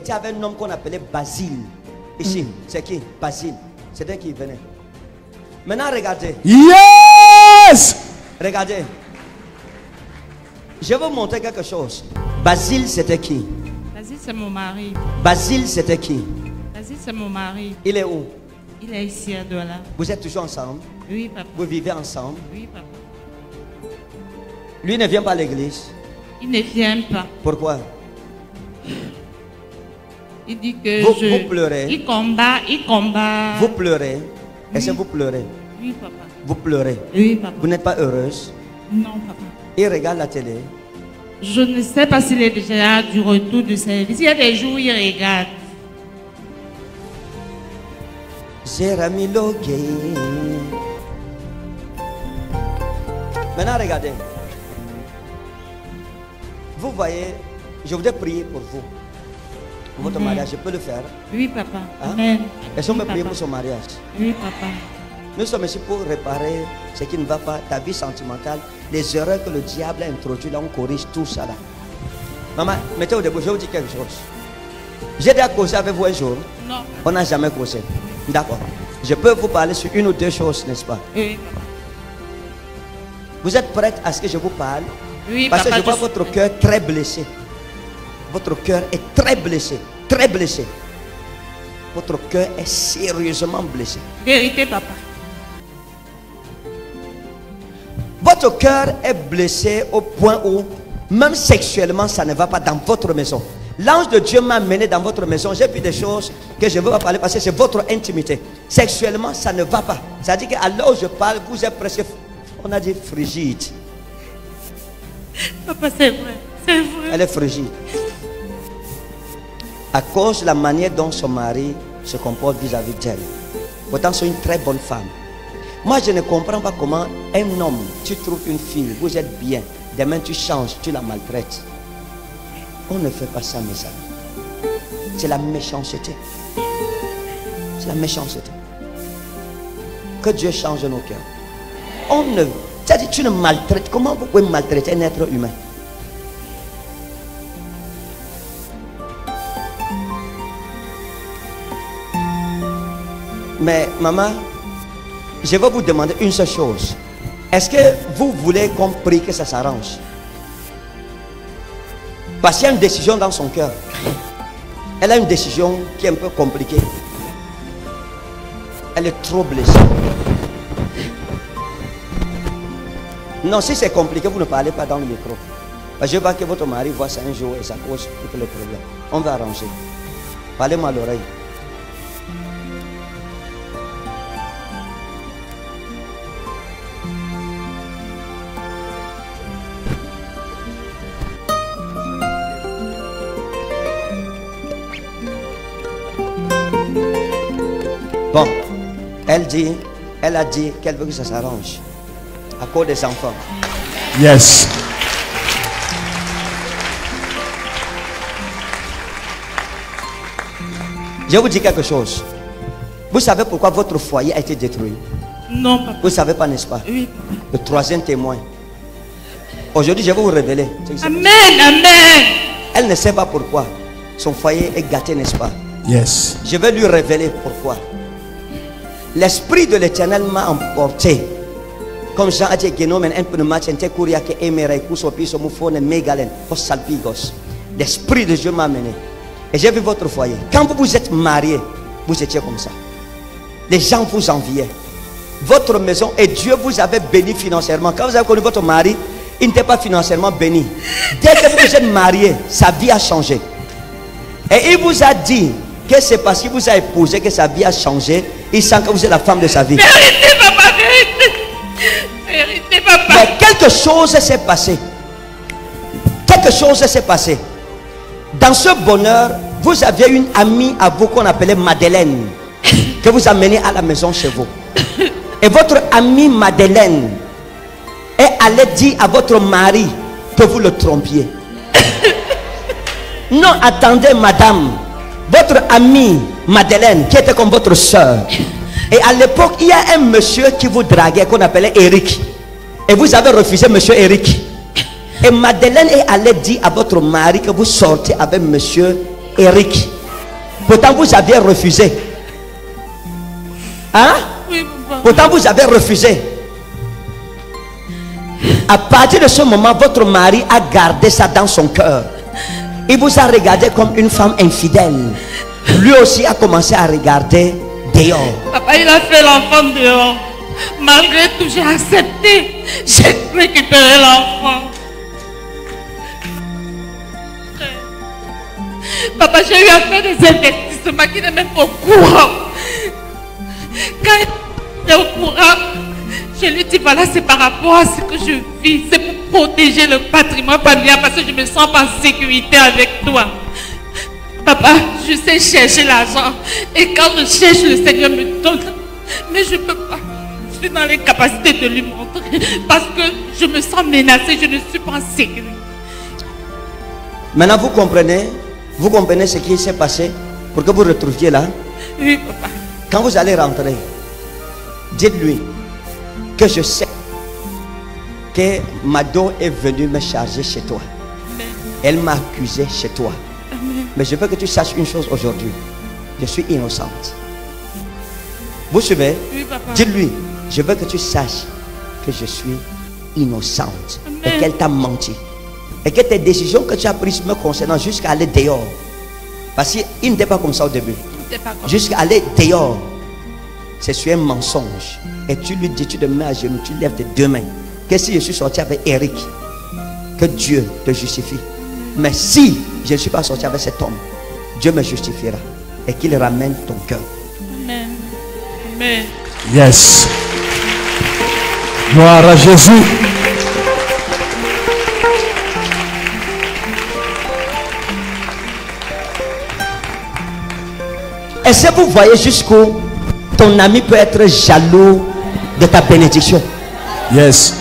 était avec un homme qu'on appelait Basile. Ici, c'est qui? Basile. C'était qui venait. Maintenant, regardez. Yes! Regardez. Je vais vous montrer quelque chose. Basile, c'était qui? Basile, c'est mon mari. Basile, c'était qui? Basile, c'est mon mari. Il est où? Il est ici à Douala. Vous êtes toujours ensemble? Oui, papa. Vous vivez ensemble? Oui, papa. Lui ne vient pas à l'église. Il ne vient pas. Pourquoi? Il dit que vous pleurez. Il combat. Vous pleurez. Oui. Est-ce que vous pleurez? Oui, papa. Vous pleurez. Oui, papa. Vous n'êtes pas heureuse? Non, papa. Il regarde la télé. Je ne sais pas s'il est déjà du retour de service. Il y a des jours où il regarde. Jérémie Logué. Maintenant, regardez. Vous voyez, je voudrais prier pour vous. Pour votre mariage, je peux le faire? Oui, papa. Hein? Amen. Est-ce qu'on Oui, peut prier papa. pour son mariage? Oui, papa. Nous sommes ici pour réparer ce qui ne va pas, ta vie sentimentale, les erreurs que le diable a introduites, là, on corrige tout ça là. Maman, mettez au début, je vais vous dire quelque chose. J'ai déjà causé avec vous un jour. Non. On n'a jamais causé. D'accord. Je peux vous parler sur une ou deux choses, n'est-ce pas? Oui, papa. Vous êtes prête à ce que je vous parle? Oui, Parce papa. que je vois votre cœur très blessé. Votre cœur est très blessé. Très blessé. Votre cœur est sérieusement blessé. Vérité, papa. Votre cœur est blessé au point où, même sexuellement, ça ne va pas dans votre maison. L'ange de Dieu m'a amené dans votre maison. J'ai vu des choses que je ne veux pas parler parce que c'est votre intimité. Sexuellement, ça ne va pas. Ça veut dire qu'à l'heure où je parle, vous êtes presque, on a dit frigide. Papa, c'est vrai. C'est vrai. Elle est frigide. À cause de la manière dont son mari se comporte vis-à-vis d'elle. Pourtant, c'est une très bonne femme. Moi, je ne comprends pas comment un homme, tu trouves une fille, vous êtes bien, demain tu changes, tu la maltraites. On ne fait pas ça, mes amis. C'est la méchanceté. C'est la méchanceté. Que Dieu change nos cœurs. On ne... C'est-à-dire, tu ne maltraites. Comment vous pouvez maltraiter un être humain? Mais, maman, je vais vous demander une seule chose. Est-ce que vous voulez qu'on prie que ça s'arrange? Parce qu'il y a une décision dans son cœur. Elle a une décision qui est un peu compliquée. Elle est trop blessée. Non, si c'est compliqué, vous ne parlez pas dans le micro. Parce que je vois que votre mari voit ça un jour et ça cause tous les problèmes. On va arranger. Parlez-moi à l'oreille. Bon, elle a dit qu'elle veut que ça s'arrange à cause des enfants. Yes. Je vous dis quelque chose. Vous savez pourquoi votre foyer a été détruit? Non, papa. Vous ne savez pas, n'est-ce pas? Oui. Le troisième témoin. Aujourd'hui, je vais vous révéler. Amen, amen. Elle ne sait pas pourquoi. Son foyer est gâté, n'est-ce pas? Yes. Je vais lui révéler pourquoi. L'esprit de l'Éternel m'a emporté. Comme Jean a dit, l'esprit de Dieu m'a amené. Et j'ai vu votre foyer. Quand vous êtes mariés, vous étiez comme ça. Les gens vous enviaient. Votre maison, et Dieu vous avait béni financièrement. Quand vous avez connu votre mari, il n'était pas financièrement béni. Dès que vous êtes mariés, sa vie a changé. Et il vous a dit que c'est parce qu'il vous a épousé que sa vie a changé. Il sent que vous êtes la femme de sa vie. Vérité, papa, vérité. Vérité, papa. Mais quelque chose s'est passé. Quelque chose s'est passé. Dans ce bonheur, vous aviez une amie à vous qu'on appelait Madeleine, que vous amenez à la maison chez vous. Et votre amie Madeleine est allée dire à votre mari que vous le trompiez. Non, attendez, madame. Votre amie Madeleine, qui était comme votre soeur. Et à l'époque, il y a un monsieur qui vous draguait, qu'on appelait Eric. Et vous avez refusé monsieur Eric. Et Madeleine est allée dire à votre mari que vous sortez avec monsieur Eric. Pourtant vous aviez refusé. Hein? Oui, papa. Pourtant vous avez refusé. À partir de ce moment, votre mari a gardé ça dans son cœur. Il vous a regardé comme une femme infidèle. Lui aussi a commencé à regarder dehors. Papa, il a fait l'enfant dehors. Malgré tout, j'ai accepté. J'ai récupéré l'enfant. Papa, j'ai eu à faire des investissements qui n'est même pas au courant. Quand il est au courant, je lui dis voilà, c'est par rapport à ce que je vis. C'est pour protéger le patrimoine familial parce que je me sens pas en sécurité avec toi. Papa, je sais chercher l'argent. Et quand je cherche, le Seigneur me donne. Mais je ne peux pas. Je suis dans l'incapacité de lui montrer. Parce que je me sens menacée. Je ne suis pas en sécurité. Maintenant, vous comprenez ce qui s'est passé pour que vous retrouviez là. Oui, papa. Quand vous allez rentrer, dites-lui que je sais que Mado est venue me charger chez toi. Amen. Elle m'a accusé chez toi. Amen. Mais je veux que tu saches une chose aujourd'hui. Je suis innocente. Vous suivez? Oui, papa. Dis-lui, je veux que tu saches que je suis innocente. Amen. Et qu'elle t'a menti. Et que tes décisions que tu as prises me concernant jusqu'à aller dehors. Parce qu'il n'était pas comme ça au début. C'est pas comme Jusqu'à aller dehors. C'est sur un mensonge. Et tu lui dis, tu te mets à genoux, tu lèves tes deux mains. Que si je suis sorti avec Eric, que Dieu te justifie. Mais si je ne suis pas sorti avec cet homme, Dieu me justifiera. Et qu'il ramène ton cœur. Amen. Amen. Yes. Gloire à Jésus. Est-ce que vous voyez jusqu'où ton ami peut être jaloux de ta bénédiction? Yes.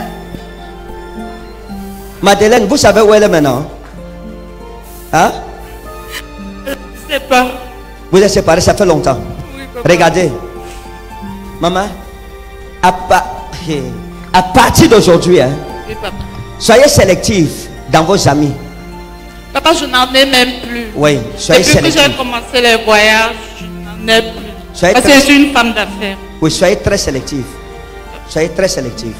Madeleine, vous savez où elle est maintenant? Hein? Je ne sais pas. Vous êtes séparés, ça fait longtemps. Oui, papa. Regardez. Maman, à partir d'aujourd'hui, hein, Oui, papa. soyez sélectif dans vos amis. Papa, je n'en ai même plus. Oui, soyez Depuis que sélectif. j'ai commencé les voyages, je n'en ai plus. Soyez Parce que très- je suis une femme d'affaires. Oui, soyez très sélectif. Soyez très sélectif.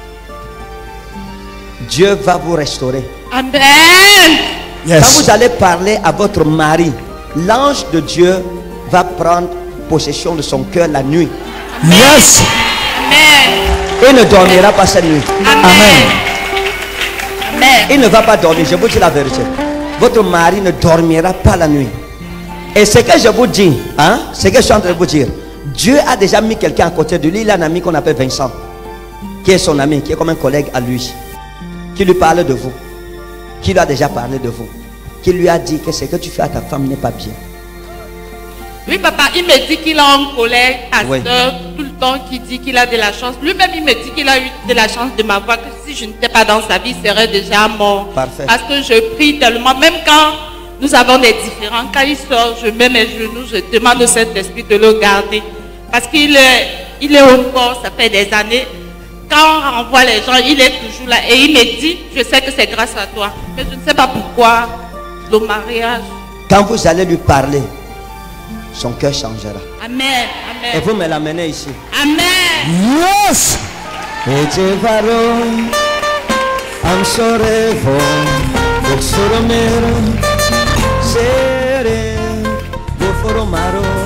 Dieu va vous restaurer. Amen. Quand Yes. vous allez parler à votre mari, l'ange de Dieu va prendre possession de son cœur la nuit. Yes. Amen. Il ne dormira pas cette nuit. Amen. Amen. Il ne va pas dormir, je vous dis la vérité. Votre mari ne dormira pas la nuit. Et ce que je vous dis, hein, ce que je suis en train de vous dire, Dieu a déjà mis quelqu'un à côté de lui. Il a un ami qu'on appelle Vincent, qui est son ami, qui est comme un collègue à lui, qui lui parle de vous, qui lui a déjà parlé de vous, qui lui a dit que ce que tu fais à ta femme n'est pas bien. Oui, papa, il me dit qu'il a un collègue, Oui. pasteur, tout le temps, qui dit qu'il a de la chance. Lui-même, il me dit qu'il a eu de la chance de m'avoir, que si je n'étais pas dans sa vie, il serait déjà mort. Parfait. Parce que je prie tellement, même quand nous avons des différends, quand il sort, je mets mes genoux, je demande au Saint-Esprit de le garder. Parce qu'il est au corps, ça fait des années. Quand on renvoie les gens, il est toujours là. Et il me dit, je sais que c'est grâce à toi. Mais je ne sais pas pourquoi le mariage. Quand vous allez lui parler, son cœur changera. Amen. Et Amen. vous me l'amenez ici. Amen. Yes. I'm sorry for the Soromero, Sere, the Foromaro.